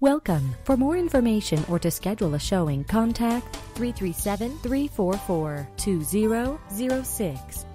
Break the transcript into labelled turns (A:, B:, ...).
A: Welcome. For more information or to schedule a showing, contact 337-344-2006.